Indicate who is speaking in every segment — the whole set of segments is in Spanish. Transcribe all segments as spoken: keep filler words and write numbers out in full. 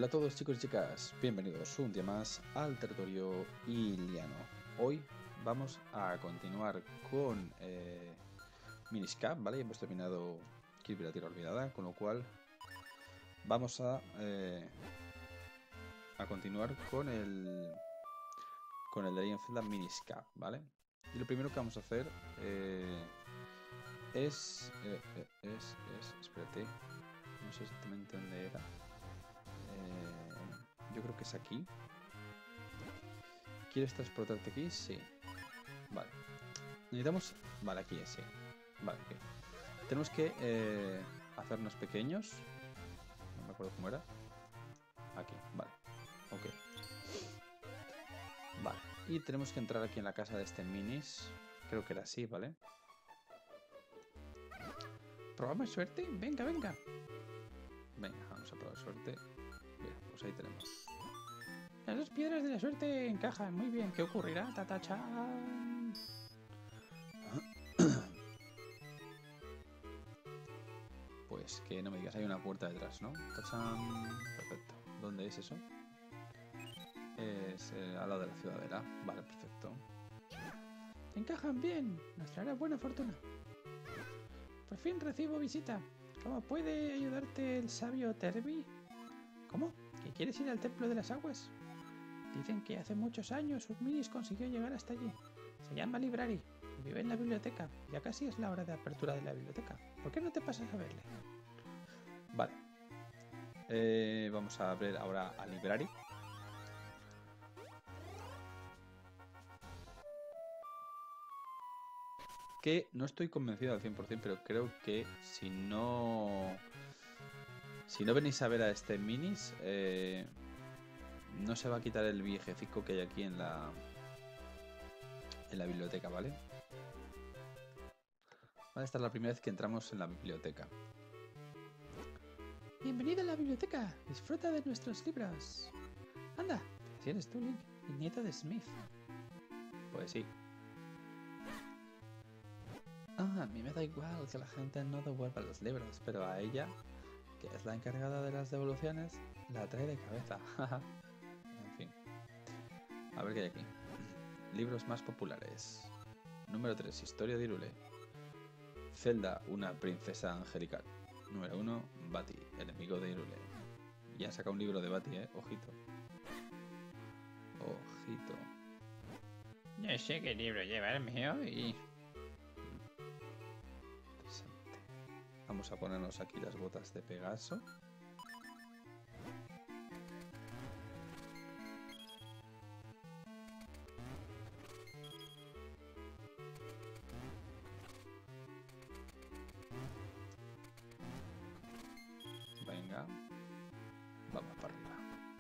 Speaker 1: Hola a todos chicos y chicas, bienvenidos un día más al territorio Iliano. Hoy vamos a continuar con eh, Minish Cap, ¿vale? Hemos terminado Kirby la Tierra Olvidada, con lo cual vamos a, eh, a continuar con el con el de Legend of Zelda Minish Cap, ¿vale? Y lo primero que vamos a hacer eh, es, eh, eh, es, es, espérate, no sé exactamente dónde era. Eh, yo creo que es aquí. ¿Quieres transportarte aquí? Sí. Vale. Necesitamos... Vale, aquí es, sí. Vale, ok. Tenemos que eh, hacernos pequeños. No me acuerdo cómo era. Aquí, vale. Ok. Vale. Y tenemos que entrar aquí en la casa de este Minis. Creo que era así, ¿vale? ¿Probamos suerte? Venga, venga. Venga, vamos a probar suerte. Bien, pues ahí tenemos. Las dos piedras de la suerte encajan. Muy bien. ¿Qué ocurrirá? Tatachan. Pues que no me digas, hay una puerta detrás, ¿no? ¡Tachán! Perfecto. ¿Dónde es eso? Es eh, al lado de la ciudadela. Vale, perfecto. Encajan bien. Nos traerá buena fortuna. Por fin recibo visita. ¿Cómo puede ayudarte el sabio Terby? ¿Cómo? ¿Que quieres ir al templo de las aguas? Dicen que hace muchos años Minis consiguió llegar hasta allí. Se llama Library y vive en la biblioteca. Ya casi es la hora de apertura de la biblioteca. ¿Por qué no te pasas a verle? Vale. Eh, vamos a ver ahora a Library. Que no estoy convencido al cien por cien, pero creo que si no... Si no venís a ver a este Minis, eh, no se va a quitar el viejecico que hay aquí en la... En la biblioteca, ¿vale? Vale, esta es la primera vez que entramos en la biblioteca. Bienvenido a la biblioteca. Disfruta de nuestros libros. Anda, si eres tú, Link, el nieto de Smith. Pues sí. Ah, a mí me da igual que la gente no devuelva los libros, pero a ella, que es la encargada de las devoluciones, la trae de cabeza. En fin. A ver qué hay aquí. Libros más populares. Número tres. Historia de Hyrule. Zelda, una princesa angelical. Número uno. Bati, enemigo de Hyrule. Ya saca un libro de Bati, eh. Ojito. Ojito.
Speaker 2: No sé qué libro llevarme hoy.
Speaker 1: Interesante. Vamos a ponernos aquí las botas de Pegaso. Venga. Vamos para arriba.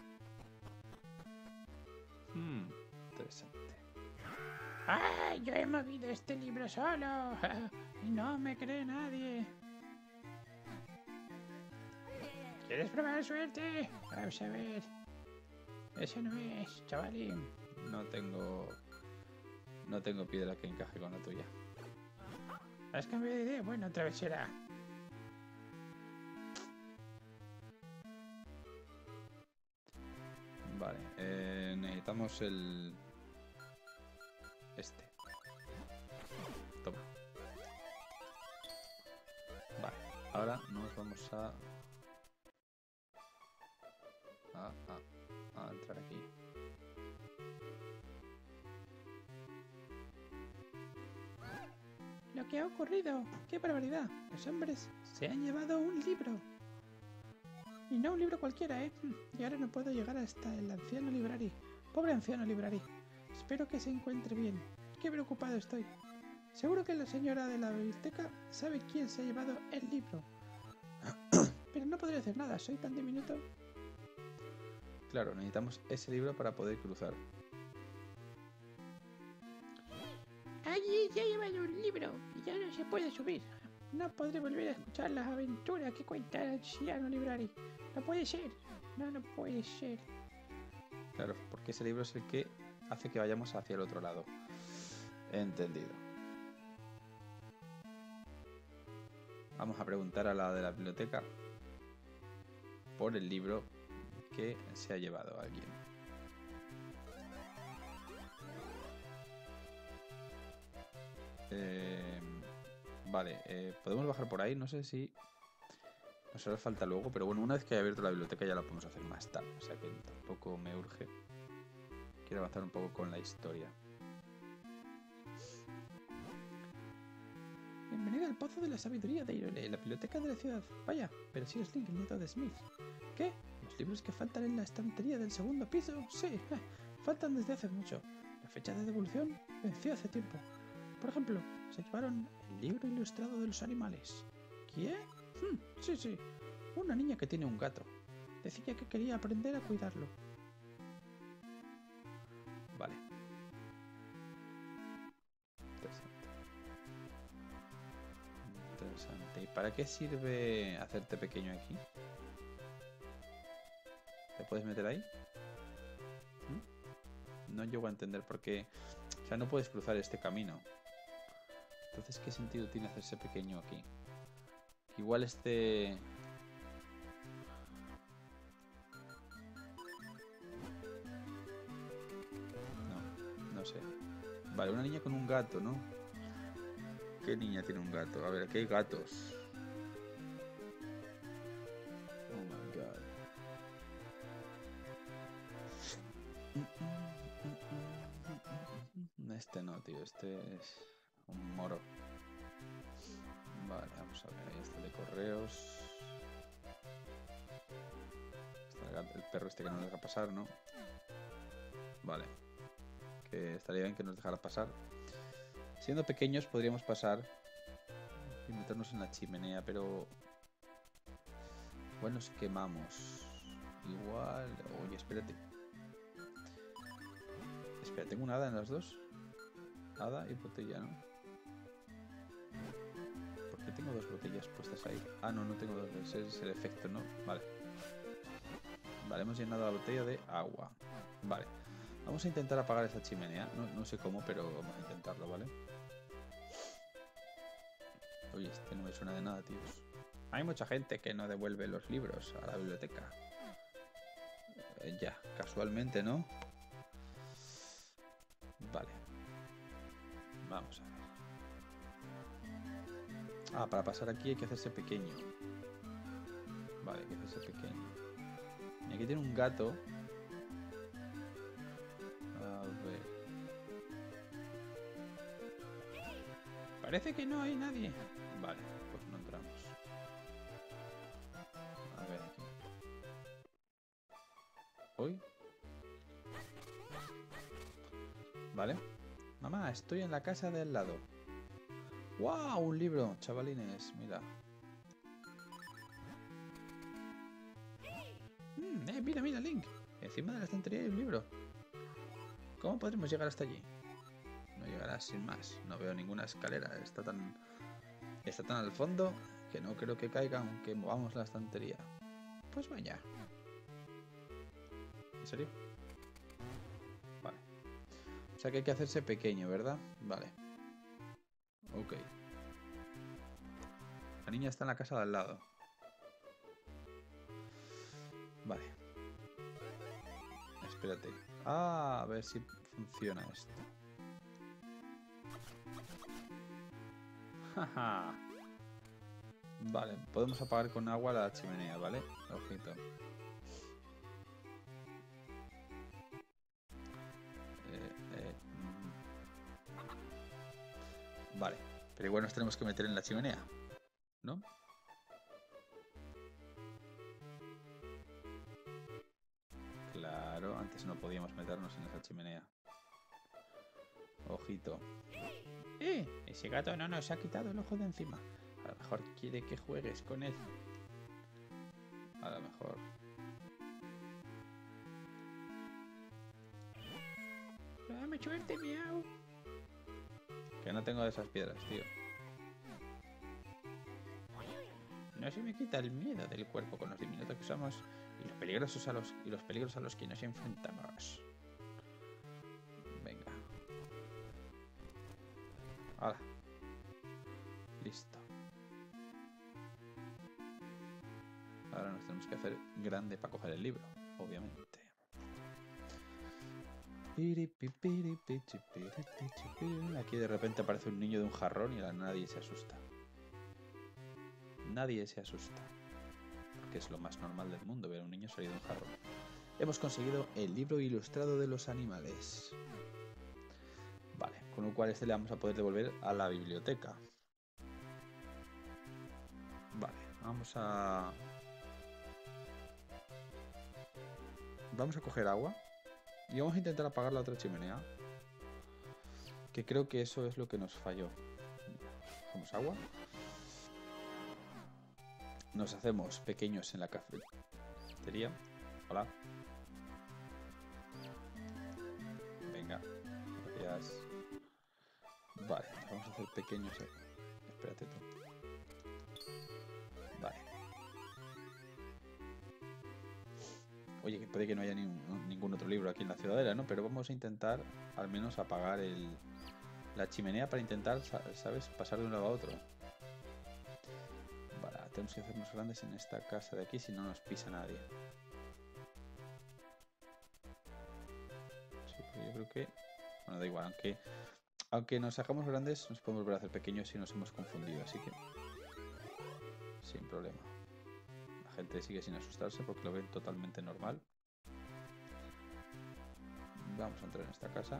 Speaker 1: Hmm, interesante.
Speaker 2: ¡Ah! Yo he movido este libro solo. Y no me cree nadie. ¿Quieres probar suerte? Vamos a ver. Ese no es, chavalín.
Speaker 1: No tengo... No tengo piedra que encaje con la tuya.
Speaker 2: ¿Has cambiado de idea? Bueno, otra vez será.
Speaker 1: Vale, eh, necesitamos el... Este. Toma. Vale, ahora nos vamos a... A, a, a entrar aquí.
Speaker 2: Lo que ha ocurrido. ¡Qué barbaridad! Los hombres se han llevado un libro. Y no un libro cualquiera, ¿eh? Y ahora no puedo llegar hasta el anciano Library. Pobre anciano Library. Espero que se encuentre bien. Qué preocupado estoy. Seguro que la señora de la biblioteca sabe quién se ha llevado el libro. Pero no podré hacer nada, soy tan diminuto.
Speaker 1: Claro, necesitamos ese libro para poder cruzar.
Speaker 2: Allí se ha llevado un libro y ya no se puede subir. No podré volver a escuchar las aventuras que cuenta el anciano Library. No puede ser. No, no puede ser.
Speaker 1: Claro, porque ese libro es el que hace que vayamos hacia el otro lado. Entendido. Vamos a preguntar a la de la biblioteca por el libro que se ha llevado a alguien. Eh, vale, eh, podemos bajar por ahí, no sé si nos hará falta luego, pero bueno, una vez que haya abierto la biblioteca ya la podemos hacer más tarde, o sea que tampoco me urge. Quiero avanzar un poco con la historia.
Speaker 2: Bienvenido al Pozo de la Sabiduría de Hyrule, la biblioteca de la ciudad. Vaya, pero si es Link, el nieto de Smith. ¿Qué? ¿Los libros que faltan en la estantería del segundo piso? Sí, ja, faltan desde hace mucho. La fecha de devolución venció hace tiempo. Por ejemplo, se llevaron el libro ilustrado de los animales. ¿Quién? Hmm, sí, sí, una niña que tiene un gato. Decía que quería aprender a cuidarlo.
Speaker 1: Vale. Interesante. Interesante. ¿Y para qué sirve hacerte pequeño aquí? ¿Te puedes meter ahí? ¿Mm? No llego a entender por qué. O sea, no puedes cruzar este camino. Entonces, ¿qué sentido tiene hacerse pequeño aquí? Igual este... No, no sé. Vale, una niña con un gato, ¿no? ¿Qué niña tiene un gato? A ver, aquí hay gatos. Oh my god. Este no, tío. Este es un moro. Vale, vamos a ver. Ahí está el de correos. Está el, gato, el perro este que no nos deja pasar, ¿no? Vale. Que estaría bien que nos dejara pasar. Siendo pequeños podríamos pasar y meternos en la chimenea, pero igual nos quemamos. Igual... Oye, espérate. Espera, ¿tengo una hada en las dos? Hada y botella, ¿no? ¿Por qué tengo dos botellas puestas ahí? Ah, no, no tengo dos. Ese es el efecto, ¿no? Vale. Vale, hemos llenado la botella de agua. Vale. Vamos a intentar apagar esa chimenea. No, no sé cómo, pero vamos a intentarlo, ¿vale? Oye, este no me suena de nada, tíos. Hay mucha gente que no devuelve los libros a la biblioteca. Eh, ya, casualmente, ¿no? Vale. Vamos a ver. Ah, para pasar aquí hay que hacerse pequeño. Vale, hay que hacerse pequeño. Y aquí tiene un gato. A ver.
Speaker 2: Parece que no hay nadie.
Speaker 1: Vale, pues no entramos. A ver aquí. ¿Hoy? Vale. Mamá, estoy en la casa de al lado. ¡Wow! Un libro, chavalines, mira.
Speaker 2: Mm, eh, mira, mira, Link. Encima de la estantería hay un libro. ¿Cómo podremos llegar hasta allí?
Speaker 1: No llegarás sin más. No veo ninguna escalera. Está tan... Está tan al fondo que no creo que caiga aunque movamos la estantería.
Speaker 2: Pues vaya.
Speaker 1: ¿En serio? Vale. O sea que hay que hacerse pequeño, ¿verdad? Vale. Ok. La niña está en la casa de al lado. Vale. Espérate. Ah, a ver si funciona esto. Jaja. Vale, podemos apagar con agua la chimenea, ¿vale? Ojito. Eh, eh, mm. Vale, pero igual nos tenemos que meter en la chimenea, ¿no? Claro, antes no podíamos meternos en esa chimenea. Ojito.
Speaker 2: ¡Eh! Ese gato no nos ha quitado el ojo de encima. A lo mejor quiere que juegues con él.
Speaker 1: A lo mejor.
Speaker 2: Dame suerte, miau.
Speaker 1: Que no tengo de esas piedras, tío.
Speaker 2: No se me quita el miedo del cuerpo con los diminutos que somos y los peligrosos a los y los peligros a los que nos enfrentamos.
Speaker 1: Venga. Hala. Listo. Ahora nos tenemos que hacer grande para coger el libro. obviamente. Aquí de repente aparece un niño de un jarrón y nadie se asusta. Nadie se asusta. Porque es lo más normal del mundo ver a un niño salir de un jarrón. Hemos conseguido el libro ilustrado de los animales. Vale, con lo cual este le vamos a poder devolver a la biblioteca. Vale, vamos a... Vamos a coger agua. Y vamos a intentar apagar la otra chimenea. Que creo que eso es lo que nos falló. Cogemos agua. Nos hacemos pequeños en la cafetería. Hola. Venga. Gracias. Vale, vamos a hacer pequeños. Espérate tú. Vale. Oye, que puede que no haya ni, ningún otro libro aquí en la ciudadela, ¿no? Pero vamos a intentar al menos apagar el, la chimenea para intentar, ¿sabes? Pasar de un lado a otro. Vale, tenemos que hacernos grandes en esta casa de aquí, si no nos pisa nadie. Sí, pero yo creo que... Bueno, da igual, aunque, aunque nos hagamos grandes, nos podemos volver a hacer pequeños si nos hemos confundido, así que... Sin problema. La gente sigue sin asustarse porque lo ven totalmente normal. Vamos a entrar en esta casa.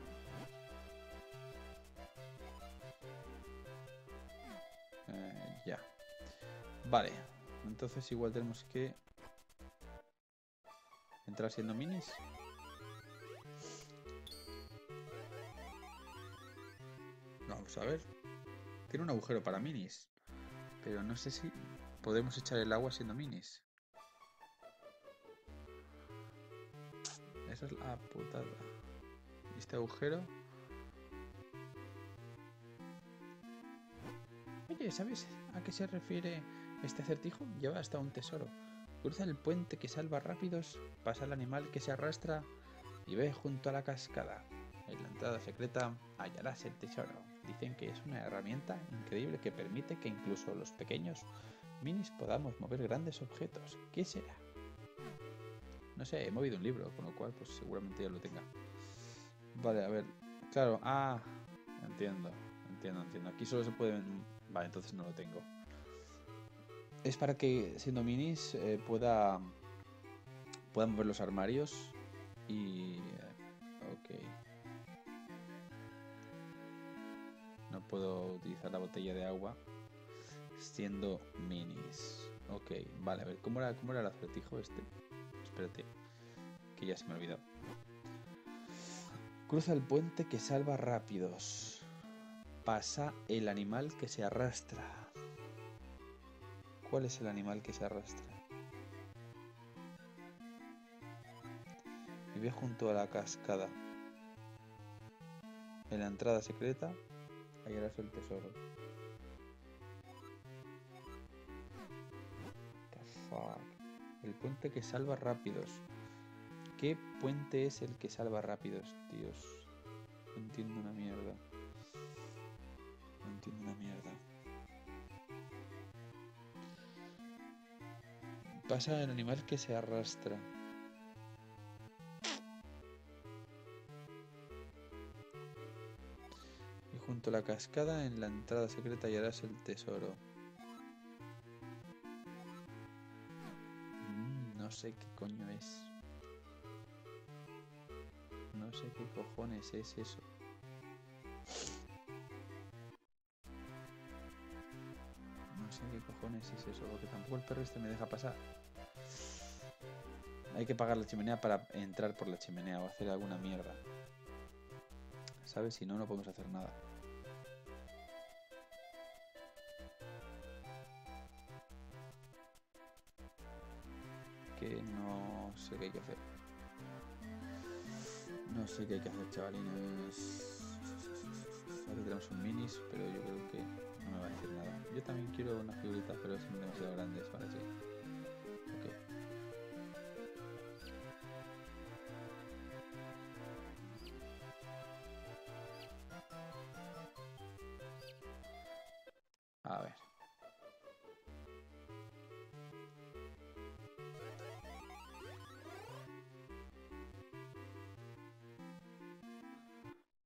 Speaker 1: Eh, ya. Vale. Entonces igual tenemos que entrar siendo minis. Vamos a ver. Tiene un agujero para minis. Pero no sé si podemos echar el agua siendo minis. Esa es la putada. Este agujero.
Speaker 2: Oye, ¿sabes a qué se refiere este acertijo? Lleva hasta un tesoro. Cruza el puente que salva rápidos, pasa el animal que se arrastra y ve junto a la cascada. En la entrada secreta hallarás el tesoro. Dicen que es una herramienta increíble que permite que incluso los pequeños minis podamos mover grandes objetos. ¿Qué será? No sé, he movido un libro, con lo cual pues seguramente ya lo tenga. Vale, a ver. Claro, ah, entiendo, entiendo, entiendo. Aquí solo se pueden... Vale, entonces no lo tengo. Es para que siendo minis eh, pueda, pueda mover los armarios y... Ok. No puedo utilizar la botella de agua siendo minis. Ok, vale, a ver, ¿cómo era, cómo era el acertijo este? Espérate, que ya se me ha olvidado. Cruza el puente que salva rápidos. Pasa el animal que se arrastra. ¿Cuál es el animal que se arrastra? Vive junto a la cascada. En la entrada secreta hallarás el tesoro. The fuck. El puente que salva rápidos. ¿Qué puente es el que salva rápidos, tíos? No entiendo una mierda. No entiendo una mierda. Pasa el animal que se arrastra. Y junto a la cascada, en la entrada secreta, hallarás el tesoro. Mm, no sé qué coño es. No sé qué cojones es eso. No sé qué cojones es eso, porque tampoco el perro este me deja pasar. Hay que pagar la chimenea para entrar por la chimenea o hacer alguna mierda. ¿Sabes? Si no, no podemos hacer nada. Que no sé qué hay que hacer. No sé qué hay que hacer, chavalines. Ahora tenemos un minis, pero yo creo que no me va a decir nada. Yo también quiero unas figuritas, pero son demasiado grandes para sí. Ok. A ver.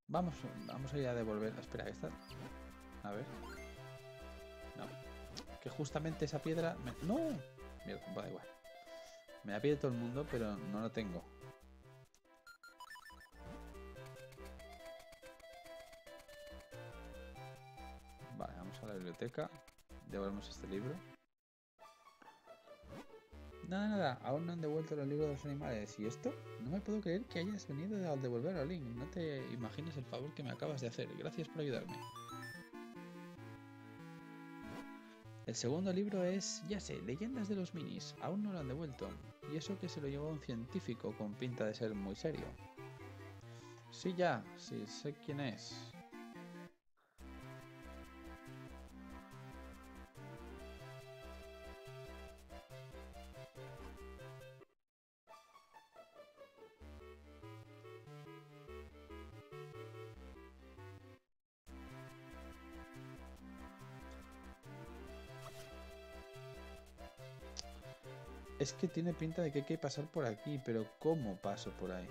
Speaker 1: Vamos, vamos a ir a devolver. Espera, que está. A ver. No. Que justamente esa piedra. Me... ¡No! Mira, da igual. Me la pide todo el mundo, pero no lo tengo. Vale, vamos a la biblioteca. Devolvemos este libro. Nada, nada, aún no han devuelto los libros de los animales. ¿Y esto? No me puedo creer que hayas venido a devolver a Link. No te imaginas el favor que me acabas de hacer. Gracias por ayudarme. El segundo libro es, ya sé, Leyendas de los Minis. Aún no lo han devuelto. Y eso que se lo llevó un científico con pinta de ser muy serio. Sí, ya, sí, sé quién es. Es que tiene pinta de que hay que pasar por aquí, pero ¿cómo paso por ahí?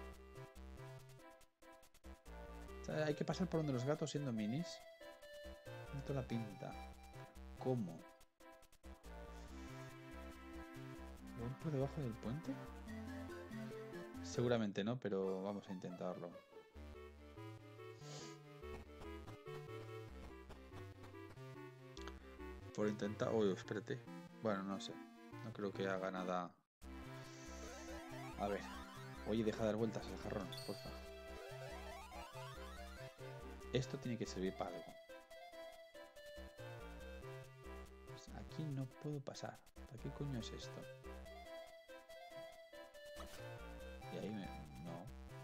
Speaker 1: O sea, hay que pasar por donde los gatos siendo minis. Esto la pinta. ¿Cómo? ¿Voy por debajo del puente? Seguramente no, pero vamos a intentarlo. Por intentar... Uy, espérate. Bueno, no sé. No creo que haga nada. A ver. Oye, deja de dar vueltas al jarrón, porfa. Esto tiene que servir para algo. Pues aquí no puedo pasar. ¿Para qué coño es esto? Y ahí me... No.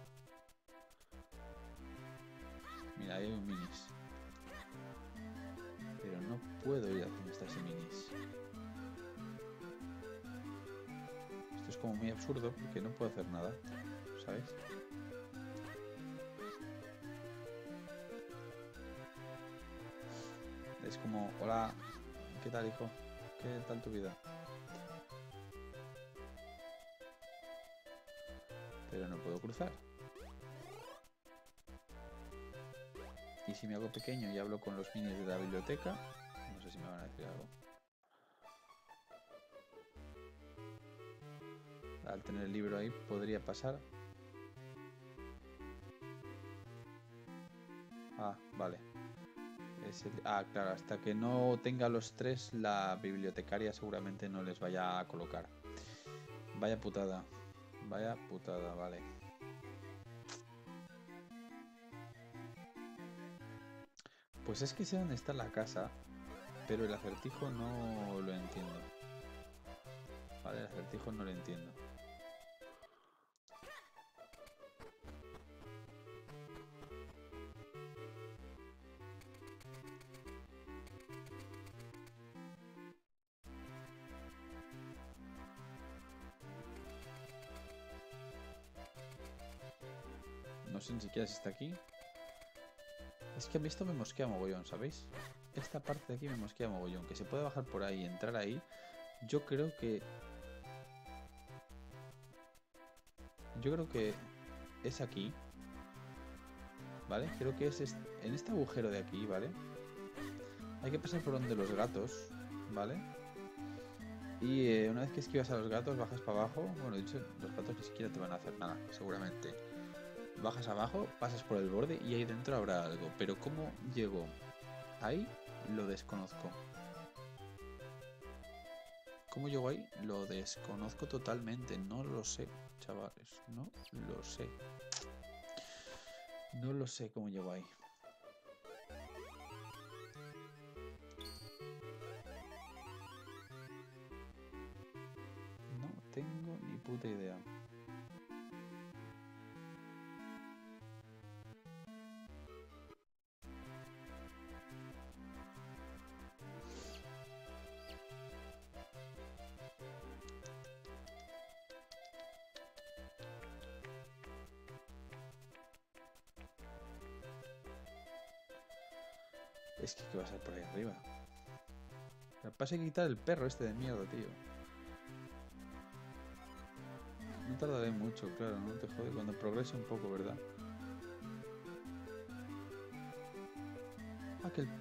Speaker 1: Mira, ahí hay un minis. Pero no puedo ir a donde está ese minis. Esto es como muy absurdo porque no puedo hacer nada. ¿Sabes? Es como, hola, ¿qué tal, hijo? ¿Qué tal tu vida? Pero no puedo cruzar. Y si me hago pequeño y hablo con los minis de la biblioteca, no sé si me van a decir algo. Al tener el libro ahí podría pasar. Ah, vale. Es el... Ah, claro, hasta que no tenga los tres, la bibliotecaria seguramente no les vaya a colocar. Vaya putada. Vaya putada, vale. Pues es que sé dónde está la casa, pero el acertijo no lo entiendo. Vale, el acertijo no lo entiendo. No sé ni siquiera si está aquí. Es que a mí esto me mosquea mogollón, ¿sabéis? Esta parte de aquí me mosquea mogollón. Que se puede bajar por ahí y entrar ahí. Yo creo que... Yo creo que es aquí. ¿Vale? Creo que es est- en este agujero de aquí, ¿vale? Hay que pasar por donde los gatos, ¿vale? Y eh, una vez que esquivas a los gatos, bajas para abajo. Bueno, de hecho, los gatos ni siquiera te van a hacer nada, seguramente. Bajas abajo, pasas por el borde y ahí dentro habrá algo. Pero ¿cómo llego ahí? Lo desconozco. ¿Cómo llego ahí? Lo desconozco totalmente. No lo sé, chavales. No lo sé. No lo sé cómo llego ahí. No tengo ni puta idea. Es que ¿qué va a ser por ahí arriba? Me pasa a quitar el perro este de mierda, tío. No tardaré mucho, claro, no te jode cuando progrese un poco, ¿verdad? que el...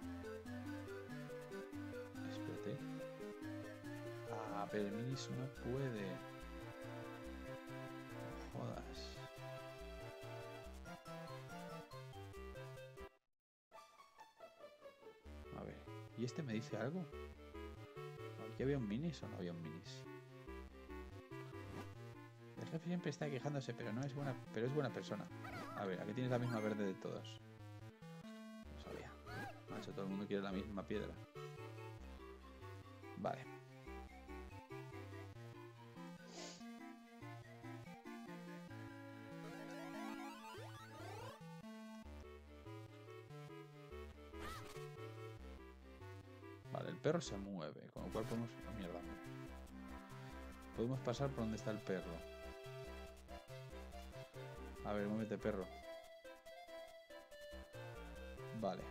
Speaker 1: Espérate. Ah, pero el Minis no puede. No jodas. A ver, ¿y este me dice algo? ¿Aquí había un Minis o no había un Minis? El jefe siempre está quejándose, pero no es buena, pero es buena persona. A ver, aquí tienes la misma verde de todos. No sabía. Macho, todo el mundo quiere la misma piedra. Vale. Vale, el perro se mueve, con lo cual podemos... Oh, mierda. Podemos pasar por donde está el perro. A ver, muévete, perro. Vale.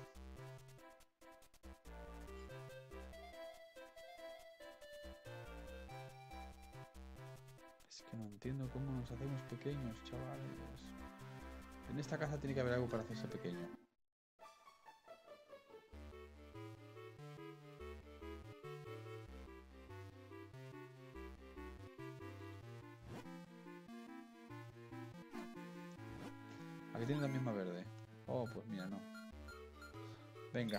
Speaker 1: Es que no entiendo cómo nos hacemos pequeños, chavales. En esta casa tiene que haber algo para hacerse pequeño. Aquí tiene la misma verde. Oh, pues mira, no. Venga.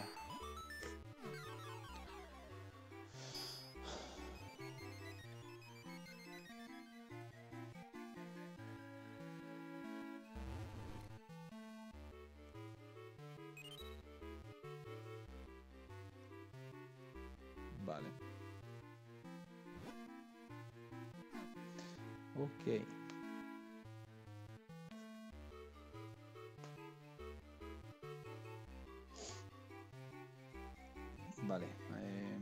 Speaker 1: Vale. Ok. Vale. Eh...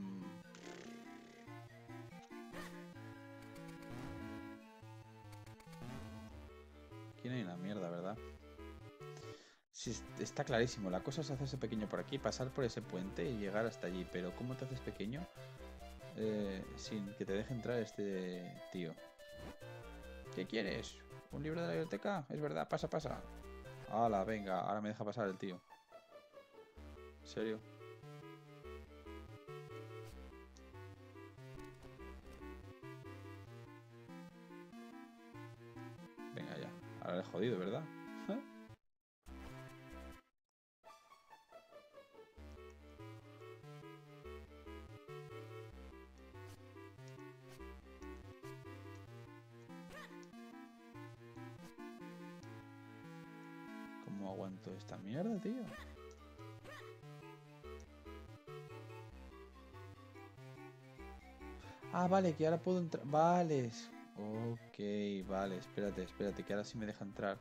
Speaker 1: Aquí no hay una mierda, ¿verdad? Sí, está clarísimo. La cosa es hacerse pequeño por aquí, pasar por ese puente y llegar hasta allí. Pero ¿cómo te haces pequeño eh, sin que te deje entrar este tío? ¿Qué quieres? ¿Un libro de la biblioteca? Es verdad, pasa, pasa. Hala, venga, ahora me deja pasar el tío. ¿En serio? Venga ya. Ahora le he jodido, ¿verdad? ¿Eh? ¿Cómo aguanto esta mierda, tío? Ah, vale, que ahora puedo entrar. Vale. Ok, vale, espérate, espérate, que ahora sí me deja entrar.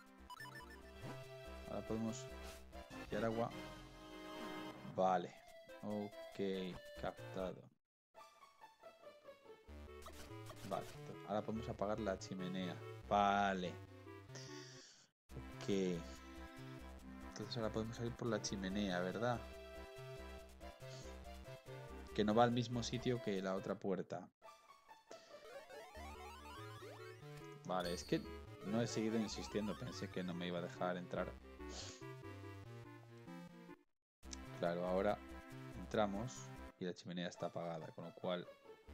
Speaker 1: Ahora podemos tirar agua. Vale. Ok, captado. Vale, ahora podemos apagar la chimenea. Vale. Ok. Entonces ahora podemos salir por la chimenea, ¿verdad? Que no va al mismo sitio que la otra puerta. Vale, es que no he seguido insistiendo. Pensé que no me iba a dejar entrar. Claro, ahora entramos y la chimenea está apagada, con lo cual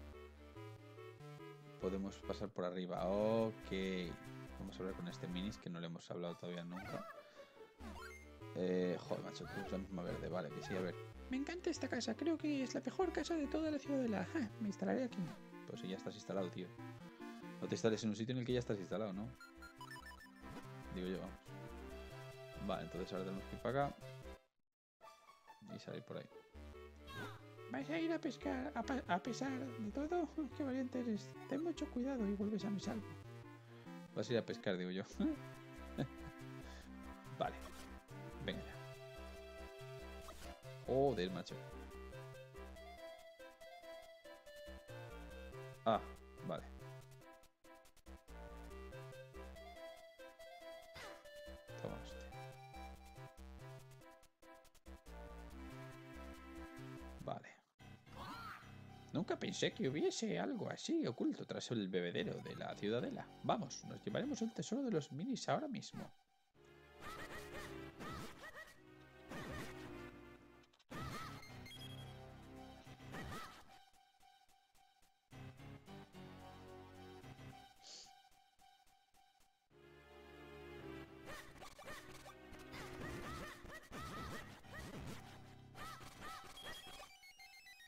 Speaker 1: podemos pasar por arriba. Ok. Vamos a hablar con este Minis, que no le hemos hablado todavía nunca. Eh, joder, macho, tú es la misma verde. Vale, que sí, a ver.
Speaker 2: Me encanta esta casa, creo que es la mejor casa de toda la ciudadela. Ah, me instalaré aquí.
Speaker 1: Pues si ya estás instalado, tío. No te instales en un sitio en el que ya estás instalado, ¿no? Digo yo, vamos. Vale, entonces ahora tenemos que ir para acá. Y salir por ahí.
Speaker 2: ¿Vais a ir a pescar a, pa a pesar de todo? ¡Qué valiente eres! Ten mucho cuidado y vuelves a mi salvo.
Speaker 1: Vas a ir a pescar, digo yo. Vale. Venga ya. Joder, macho. Ah, vale. Toma este. Vale. Nunca pensé que hubiese algo así oculto tras el bebedero de la ciudadela. Vamos, nos llevaremos el tesoro de los Minis ahora mismo.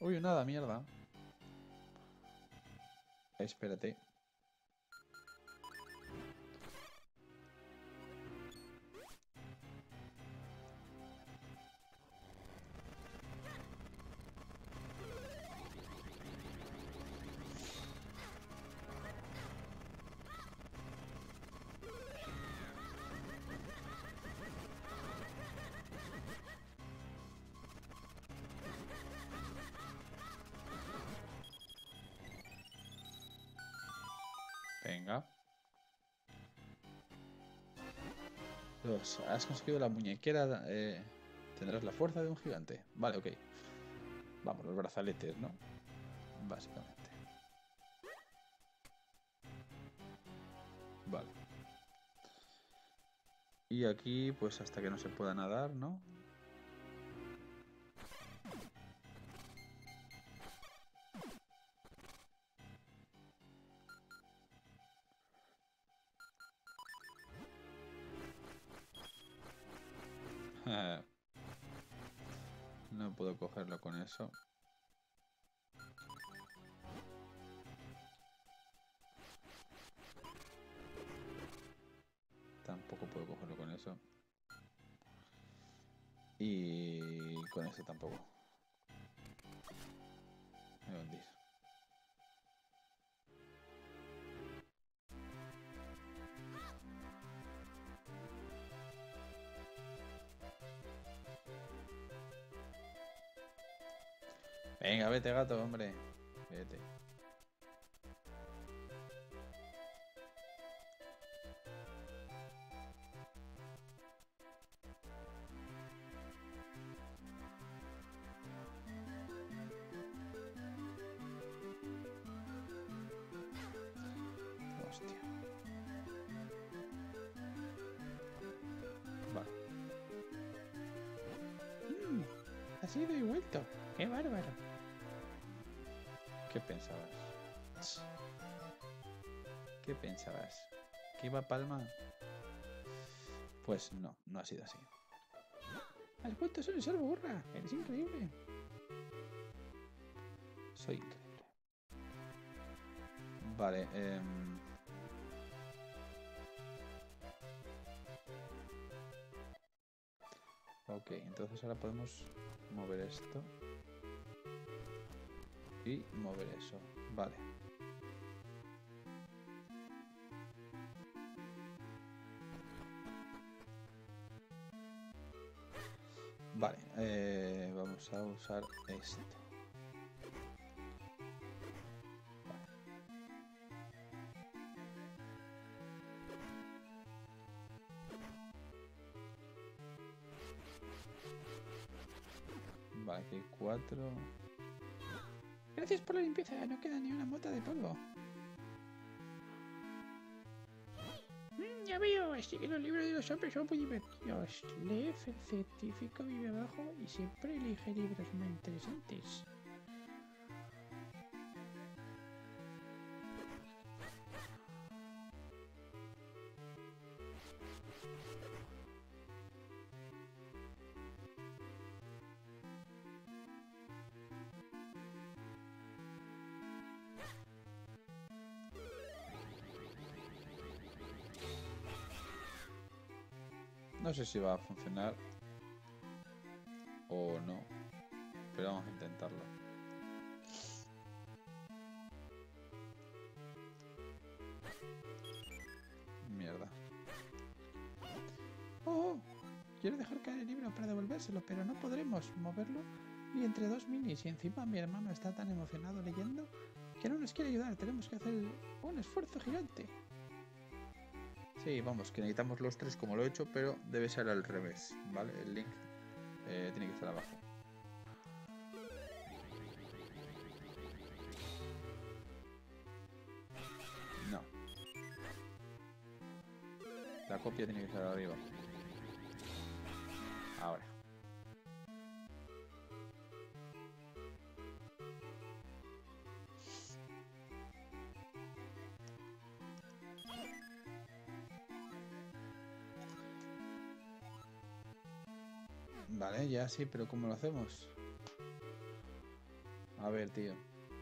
Speaker 1: Uy, nada, mierda. Espérate. Venga. Dos. Has conseguido la muñequera. Eh, tendrás la fuerza de un gigante. Vale, ok. Vamos, los brazaletes, ¿no? Básicamente. Vale. Y aquí, pues hasta que no se pueda nadar, ¿no? No puedo cogerlo con eso. Tampoco puedo cogerlo con eso. Y con eso tampoco. Me voy a hundir. Venga, vete, gato, hombre. Vete. Hostia. Vale.
Speaker 2: Mm, has ido y vuelto. ¡Qué bárbaro!
Speaker 1: ¿Qué pensabas? ¿Qué pensabas? ¿Que iba a Palma? Pues no, no ha sido así.
Speaker 2: Has vuelto a ser el salvo, burra. Eres increíble.
Speaker 1: Soy increíble. Vale, eh... ok, entonces ahora podemos mover esto. Y mover eso. Vale. Vale, eh, vamos a usar esto. Vale. Vale, aquí hay cuatro.
Speaker 2: Gracias por la limpieza. No queda ni una mota de polvo. Mm, ya veo. Así que los libros de los hombres son muy divertidos. Lee el científico vive abajo y siempre elige libros muy interesantes.
Speaker 1: No sé si va a funcionar o no, pero vamos a intentarlo. Mierda.
Speaker 2: Oh, quiero dejar caer el libro para devolvérselo, pero no podremos moverlo ni entre dos minis. Y encima mi hermano está tan emocionado leyendo que no nos quiere ayudar. Tenemos que hacer un esfuerzo gigante.
Speaker 1: Sí, vamos, que necesitamos los tres como lo he hecho, pero debe ser al revés, ¿vale? El link eh, tiene que estar abajo. No. La copia tiene que estar arriba. Ahora. Vale, ya sí, pero ¿cómo lo hacemos? A ver, tío.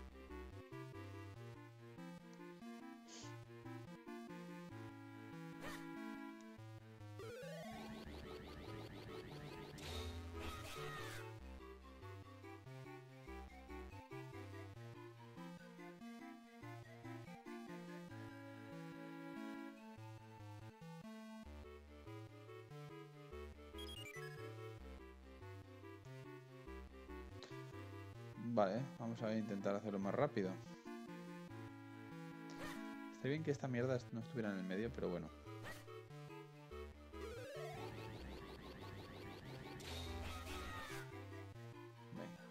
Speaker 1: Vale, vamos a intentar hacerlo más rápido. Está bien que esta mierda no estuviera en el medio, pero bueno. Venga.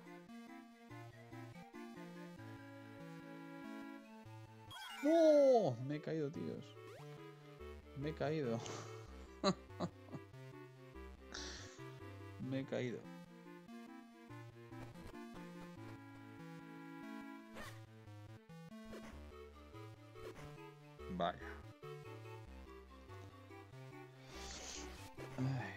Speaker 1: ¡Oh! Me he caído, tíos. Me he caído. Me he caído. Vaya. Ay.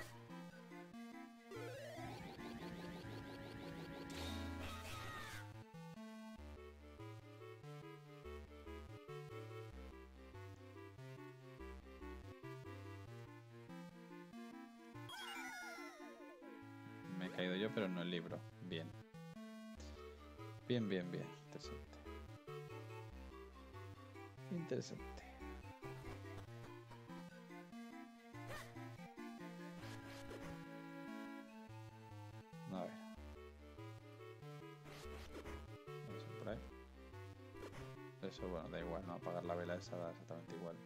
Speaker 1: Me he caído yo, pero no el libro. Bien. Bien, bien, bien. Interesante. Interesante. A ver. Eso por ahí. Eso, bueno, da igual, ¿no? Apagar la vela esa da exactamente igual.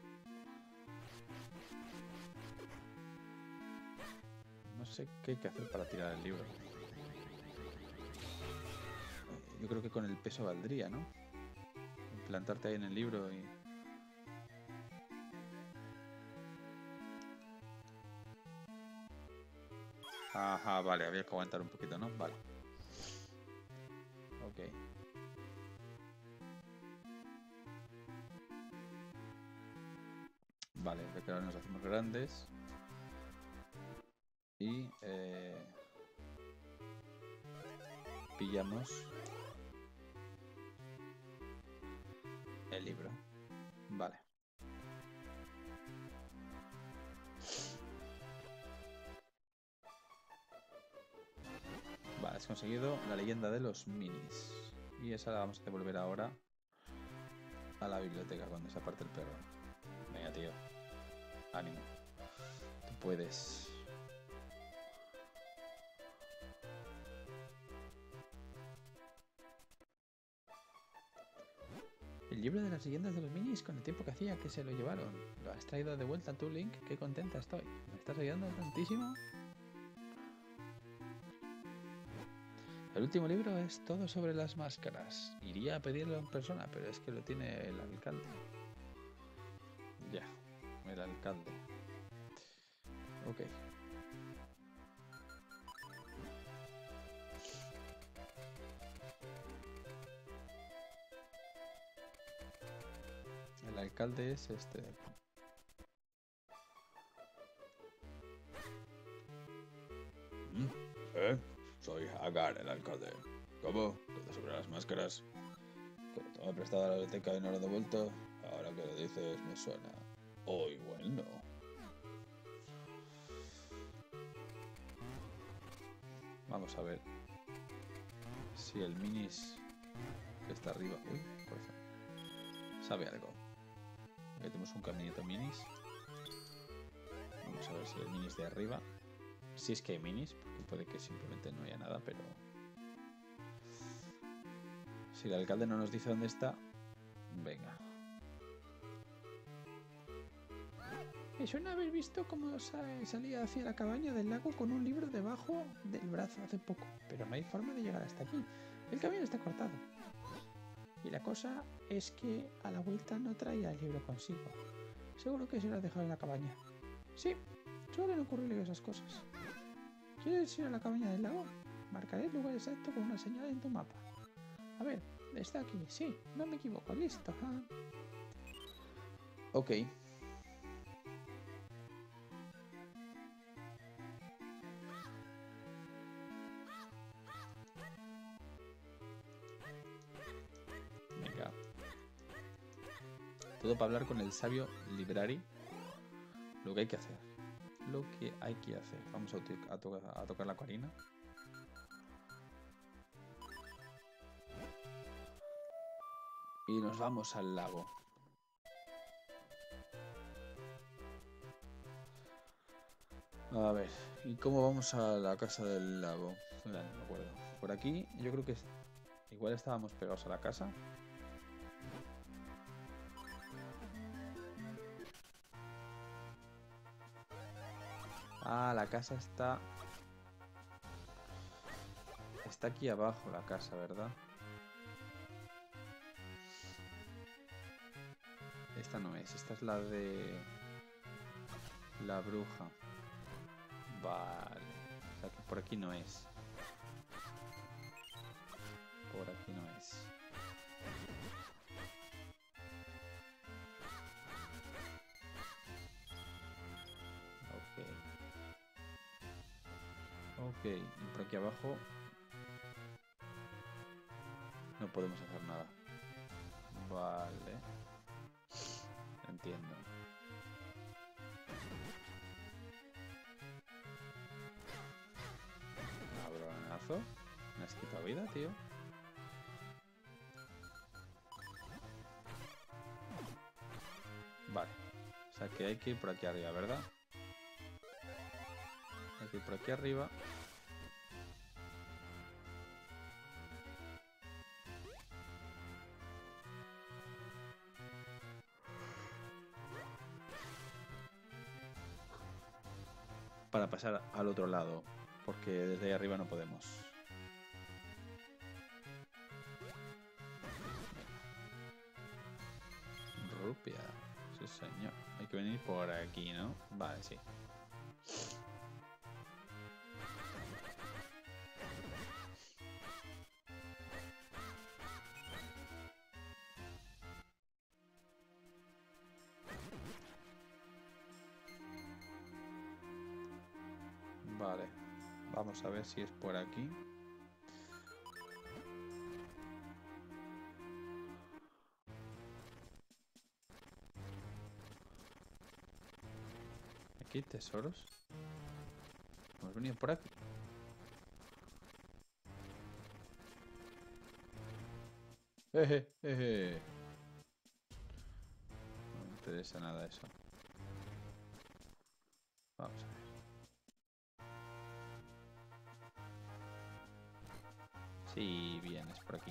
Speaker 1: No sé qué hay que hacer para tirar el libro. Yo creo que con el peso valdría, ¿no? Plantarte ahí en el libro y... Ajá, vale, había que aguantar un poquito, ¿no? Vale. Ok. Vale, de que ahora nos hacemos grandes. Y... Eh, pillamos... el libro. Vale. Vale, has conseguido la leyenda de los minis. Y esa la vamos a devolver ahora a la biblioteca cuando se aparte el perro. Venga, tío. Ánimo. Tú puedes. El libro de las leyendas de los minis con el tiempo que hacía que se lo llevaron. ¿Lo has traído de vuelta tú, Link? Qué contenta estoy. ¿Me estás ayudando tantísimo? El último libro es todo sobre las máscaras. Iría a pedirlo en persona, pero es que lo tiene el alcalde. Ya, el alcalde. Ok. El alcalde es este de aquí. ¿Eh? Soy Hagar, el alcalde. ¿Cómo? ¿Todo sobre las máscaras? Que lo toma prestado a la biblioteca y no lo he devuelto. Ahora que lo dices me suena. Oh, igual no. Vamos a ver si el minis que está arriba... Uy, corazón. Sabe algo. Aquí tenemos un caminito minis. Vamos a ver si el minis de arriba... Si es que hay minis, porque puede que simplemente no haya nada, pero... Si el alcalde no nos dice dónde está... Venga.
Speaker 2: Me suena haber visto cómo salía hacia la cabaña del lago con un libro debajo del brazo hace poco, pero no hay forma de llegar hasta aquí. El camino está cortado. Y la cosa es que a la vuelta no traía el libro consigo. Seguro que se lo ha dejado en la cabaña. Sí, suelen ocurrirle esas cosas. ¿Quieres ir a la cabaña del lago? Marcaré el lugar exacto con una señal en tu mapa. A ver, está aquí, sí, no me equivoco, listo. Ah.
Speaker 1: Ok. Todo para hablar con el sabio Librari. Lo que hay que hacer. Lo que hay que hacer. Vamos a, a, to a tocar la ocarina. Y nos vamos al lago. A ver, ¿y cómo vamos a la casa del lago? No me acuerdo. Por aquí, yo creo que igual estábamos pegados a la casa. Ah, la casa está... Está aquí abajo la casa, ¿verdad? Esta no es, esta es la de... La bruja. Vale. O sea que por aquí no es. Por aquí no es. Ok. Ok. Y por aquí abajo... No podemos hacer nada. Vale. Entiendo. Cabronazo. Me has quitado vida, tío. Vale. O sea que hay que ir por aquí arriba, ¿verdad? Hay que ir por aquí arriba. Para pasar al otro lado. Porque desde ahí arriba no podemos. Rupia. Sí, señor. Hay que venir por aquí, ¿no? Vale, sí. Vale. Vamos a ver si es por aquí. Aquí, tesoros. Hemos venido por aquí. Eje, eje. No me interesa nada eso. Vamos a ver. Sí, bien, es por aquí.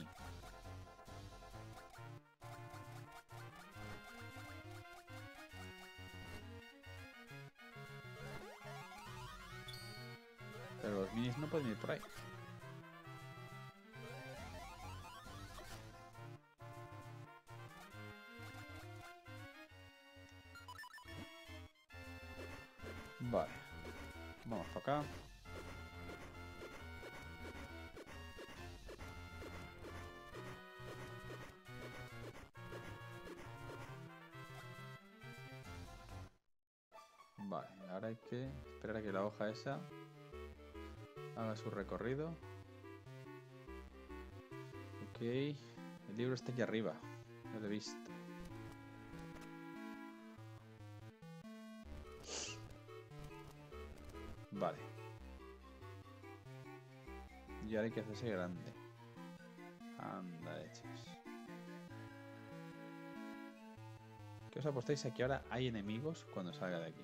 Speaker 1: Pero los minis no pueden ir por ahí. Vale. Vamos para acá. Vale, ahora hay que esperar a que la hoja esa haga su recorrido. Ok. El libro está aquí arriba. No lo he visto. Vale. Y ahora hay que hacerse grande. Anda, hechos. ¿Qué os apostáis a que ahora hay enemigos cuando salga de aquí?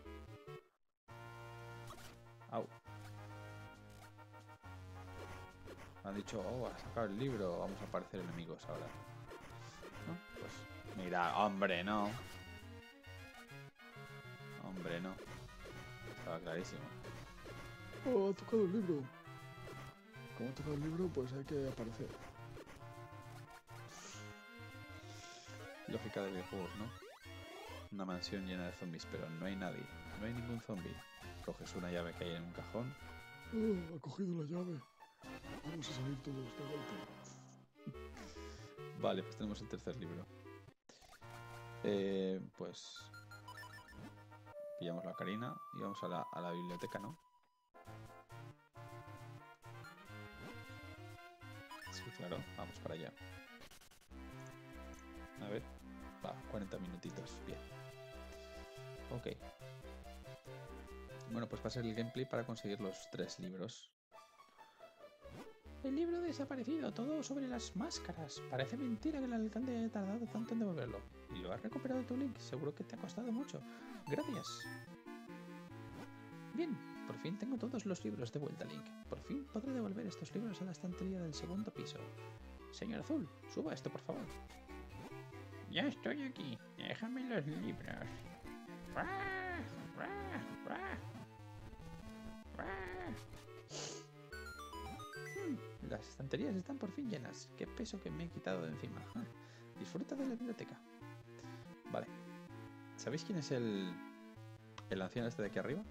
Speaker 1: Au. Me han dicho, oh, has sacado el libro, vamos a aparecer enemigos ahora. ¿No? Pues mira, hombre, no. Hombre, no. Estaba clarísimo.
Speaker 3: Oh, ha tocado el libro. Como ha tocado el libro, pues hay que aparecer.
Speaker 1: Lógica de videojuegos, ¿no? Una mansión llena de zombies, pero no hay nadie. No hay ningún zombie. Coges una llave que hay en un cajón.
Speaker 3: Oh, ha cogido la llave. Vamos a salir todos de golpe.
Speaker 1: Vale, pues tenemos el tercer libro. Eh, pues... Pillamos la ocarina y vamos a la, a la biblioteca, ¿no? Sí, claro, vamos para allá. A ver. Va, cuarenta minutitos, bien. Ok. Bueno, pues va a ser el gameplay para conseguir los tres libros.
Speaker 2: El libro ha desaparecido, todo sobre las máscaras. Parece mentira que el alcalde haya tardado tanto en devolverlo. Y lo has recuperado tú, Link. Seguro que te ha costado mucho. Gracias. Bien, por fin tengo todos los libros de vuelta, Link. Por fin podré devolver estos libros a la estantería del segundo piso. Señor Azul, suba esto, por favor.
Speaker 4: Ya estoy aquí. Déjame los libros. ¡Ruah! ¡Ruah! ¡Ruah! ¡Ruah!
Speaker 2: Hmm, las estanterías están por fin llenas. Qué peso que me he quitado de encima. Disfruta de la biblioteca.
Speaker 1: Vale. ¿Sabéis quién es el, el anciano este de aquí arriba?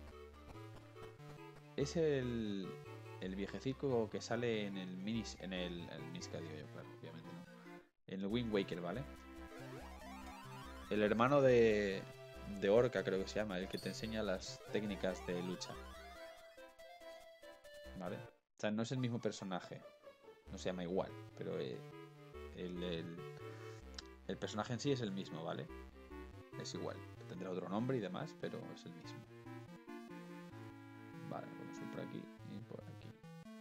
Speaker 1: Es el, el viejecico que sale en el minis, en el, el Miniscadio, yo claro, obviamente no. En el Wind Waker, ¿vale? El hermano de, de Orca, creo que se llama, el que te enseña las técnicas de lucha. ¿Vale? O sea, no es el mismo personaje. No se llama igual, pero eh, el, el, el personaje en sí es el mismo, ¿vale? Es igual. Tendrá otro nombre y demás, pero es el mismo. Vale, vamos a ir por aquí y por aquí.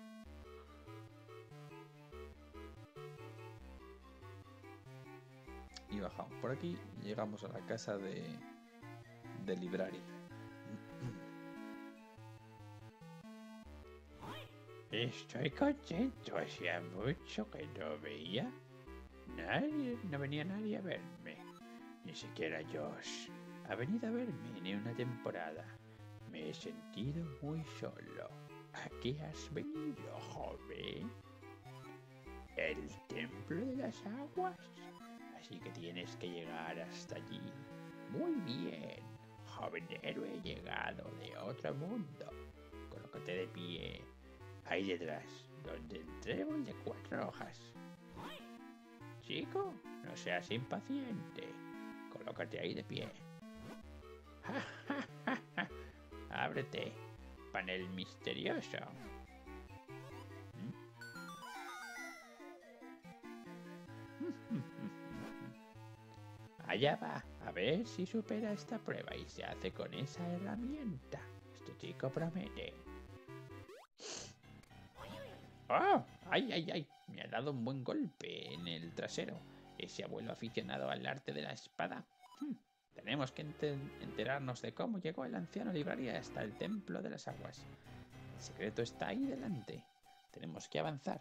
Speaker 1: Y bajamos por aquí y llegamos a la casa de, de Librari.
Speaker 4: Estoy contento. Hacía mucho que no veía. Nadie, no venía nadie a verme. Ni siquiera Josh ha venido a verme ni una temporada. Me he sentido muy solo. ¿A qué has venido, joven? El templo de las aguas. Así que tienes que llegar hasta allí. Muy bien, joven héroe, he llegado de otro mundo. Colócate de pie. Ahí detrás, donde el trébol de cuatro hojas. Chico, no seas impaciente. Colócate ahí de pie. ¡Ja, ja, ja, ja! Ábrete, panel misterioso. Allá va, a ver si supera esta prueba y se hace con esa herramienta. Este chico promete. ¡Oh! ¡Ay, ay, ay! Me ha dado un buen golpe en el trasero. Ese abuelo aficionado al arte de la espada. Hmm. Tenemos que enter enterarnos de cómo llegó el anciano Librari hasta el templo de las aguas. El secreto está ahí delante. Tenemos que avanzar.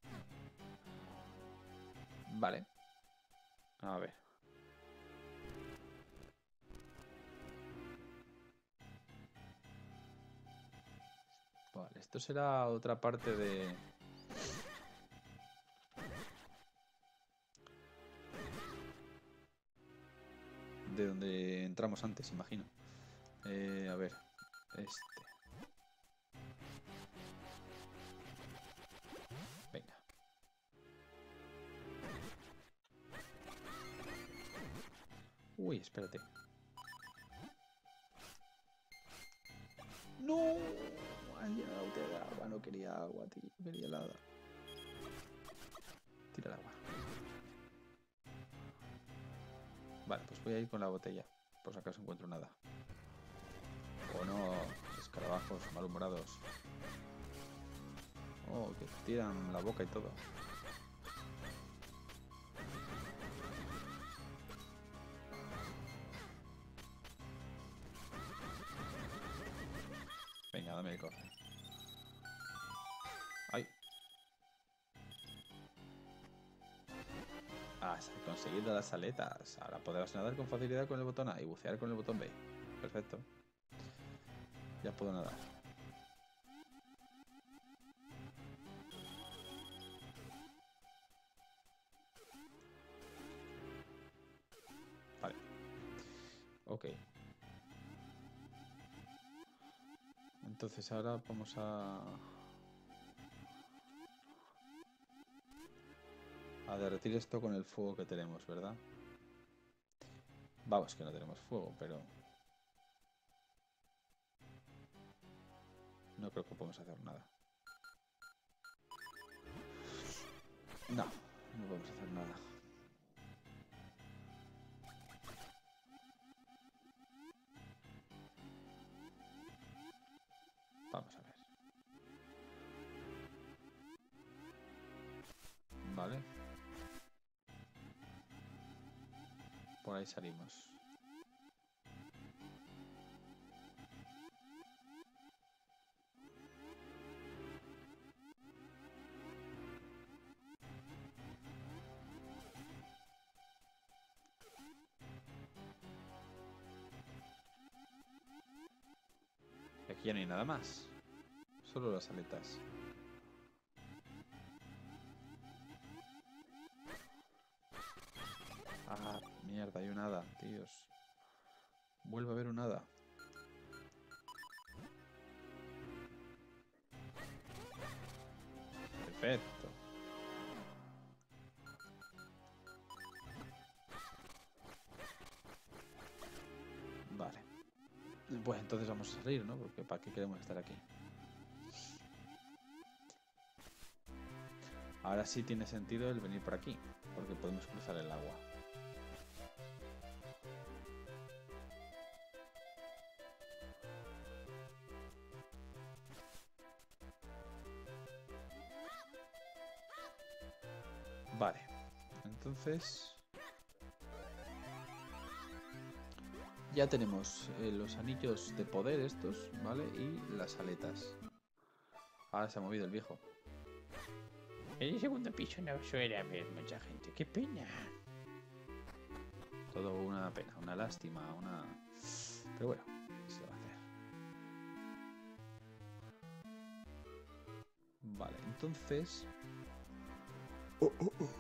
Speaker 1: Vale. A ver. Vale, esto será otra parte de... de donde entramos antes, imagino. Eh, a ver, este. Venga. Uy, espérate. ¡No! Ay, ya la botella de agua, no quería agua, tío. Quería helada. Tira el agua. Vale, pues voy a ir con la botella, por si acaso encuentro nada. O no, escarabajos malhumorados. Oh, que tiran la boca y todo. Venga, dame el cofre. ¡Ay! Has conseguido las aletas. Ahora podrás nadar con facilidad con el botón A y bucear con el botón B. Perfecto. Ya puedo nadar. Vale. Ok. Entonces ahora vamos a... a derretir esto con el fuego que tenemos, ¿verdad? Vamos, que no tenemos fuego, pero... no creo que podamos hacer nada. No, no podemos hacer nada. Vamos a ver. Vale. Por ahí salimos. Aquí ya no hay nada más. Solo las aletas. Ah, mierda, hay un hada, tíos. Vuelve a haber un hada. Perfecto. Vale. Pues entonces vamos a salir, ¿no? Porque ¿para qué queremos estar aquí? Ahora sí tiene sentido el venir por aquí, porque podemos cruzar el agua. Vale, entonces ya tenemos eh, los anillos de poder estos, ¿vale? Y las aletas. Ahora se ha movido el viejo.
Speaker 4: En el segundo piso no suele haber mucha gente. ¡Qué pena!
Speaker 1: Todo una pena, una lástima, una... Pero bueno, ¿qué se va a hacer? Vale, entonces...
Speaker 3: Oh, oh, oh.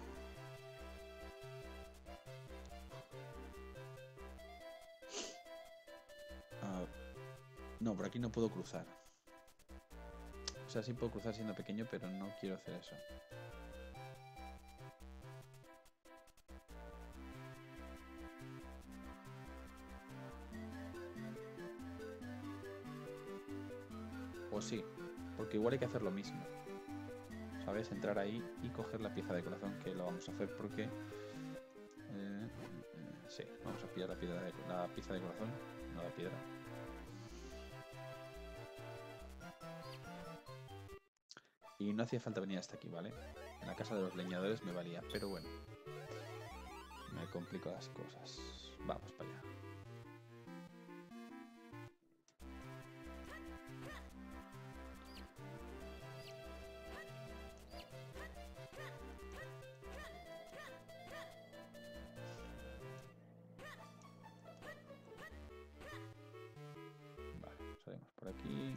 Speaker 1: Ah, no, por aquí no puedo cruzar. O sea, sí puedo cruzar siendo pequeño, pero no quiero hacer eso. O sí, porque igual hay que hacer lo mismo. ¿Sabes? Entrar ahí y coger la pieza de corazón, que lo vamos a hacer porque... Eh, eh, sí, vamos a pillar la, piedra de, la pieza de corazón, no la piedra. Y no hacía falta venir hasta aquí, ¿vale? En la casa de los leñadores me valía, pero bueno. Me complico las cosas. Vamos para allá. Vale, salimos por aquí.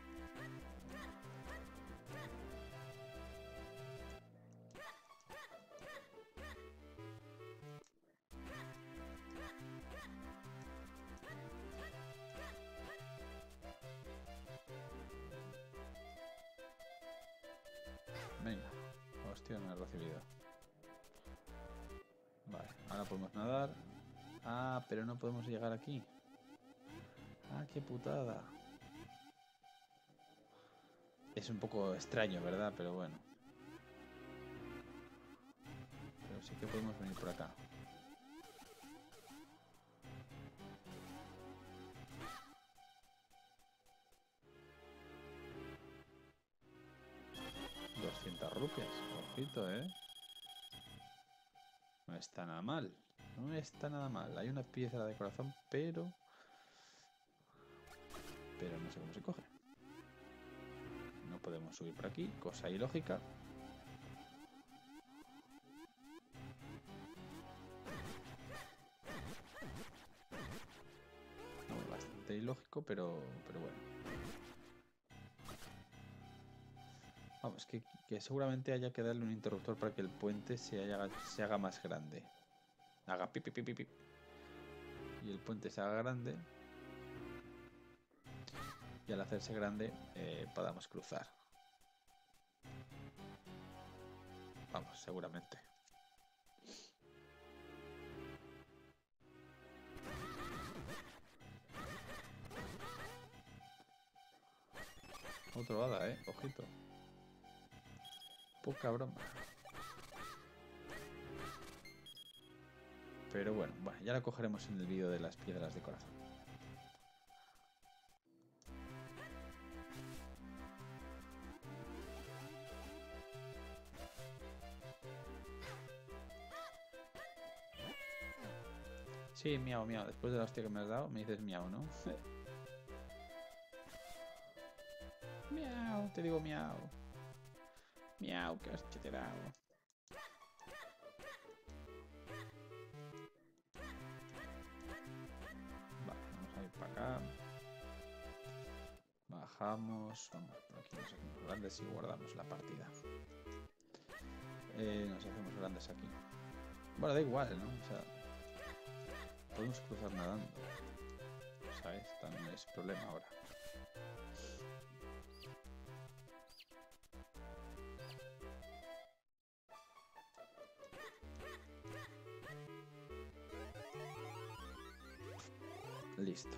Speaker 1: Venga, hostia, me he recibido. Vale, ahora podemos nadar. Ah, pero no podemos llegar aquí. Ah, qué putada. Es un poco extraño, ¿verdad? Pero bueno. Pero sí que podemos venir por acá. doscientas rupias. Ojito, ¿eh? No está nada mal. No está nada mal. Hay una pieza de corazón, pero... Pero no sé cómo se coge. No podemos subir por aquí. Cosa ilógica. No, bastante ilógico, pero, pero bueno. Vamos, que, que seguramente haya que darle un interruptor para que el puente se haga, se haga más grande. Haga pip, pip, pip, pip. Y el puente se haga grande. Y al hacerse grande eh, podamos cruzar. Vamos, seguramente. Otro hada, eh, ojito. Poca broma. Pero bueno, bueno, ya lo cogeremos en el vídeo de las piedras de corazón. Sí, miau, miau. Después de la hostia que me has dado, me dices miau, ¿no? Miau, te digo miau. Miau, qué hostia te he dado. Vale, vamos a ir para acá. Bajamos. Vamos por aquí, nos hacemos grandes y guardamos la partida. Eh, nos hacemos grandes aquí. Bueno, da igual, ¿no? O sea, podemos cruzar nadando. ¿Sabes? No es problema ahora. Listo.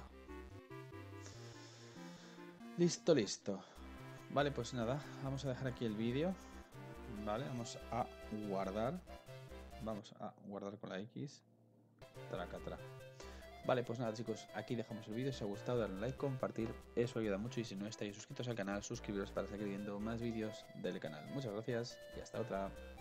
Speaker 1: Listo, listo. Vale, pues nada, vamos a dejar aquí el vídeo. Vale, vamos a guardar. Vamos a guardar con la X. Tracatra. Vale, pues nada chicos, aquí dejamos el vídeo. Si os ha gustado, darle un like, compartir, eso ayuda mucho. Y si no estáis suscritos al canal, suscribiros para seguir viendo más vídeos del canal. Muchas gracias y hasta otra.